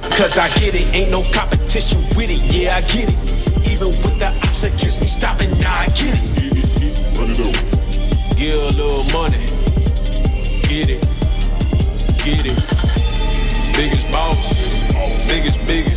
Cause I get it, ain't no competition with it, yeah I get it. Even with the ops against me stopping, now I get it. Run it up. Give a little money. Get it. Get it. Biggest boss. Biggest.